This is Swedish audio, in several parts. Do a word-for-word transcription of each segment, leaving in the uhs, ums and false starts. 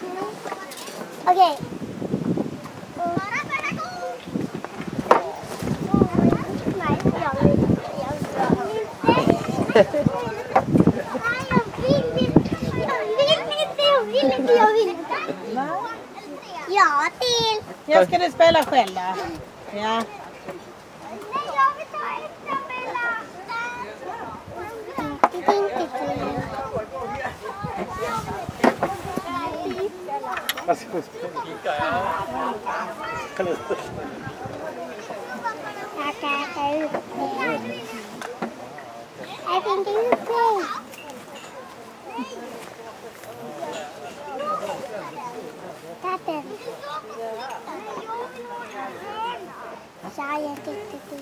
Okej. Nej, jag vill inte. Nej, jag vill inte. Jag vill inte. Jag vill inte. Jag vill inte. Ja, till. Jag ska du spela själv då? Ja. Nej, jag vill ta extra Bella. Varsågod. Jag kan ta ut det. Jag tänkte ut det. Katten. Ja, jag tyckte det.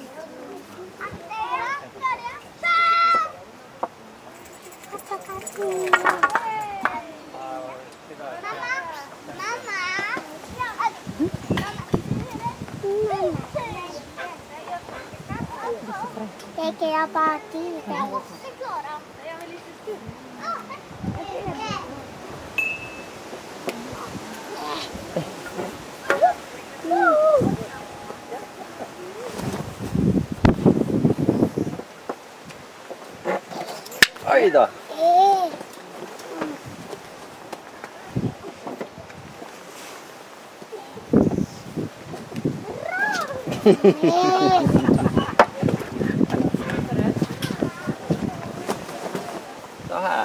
Tänker jag bara till dig. Oj då. Så här.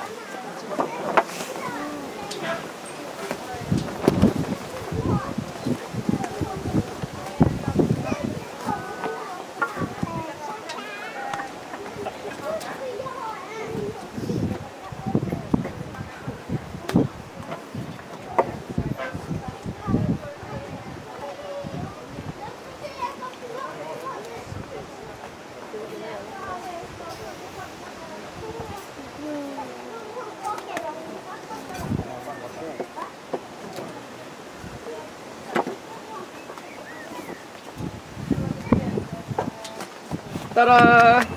Ta-da!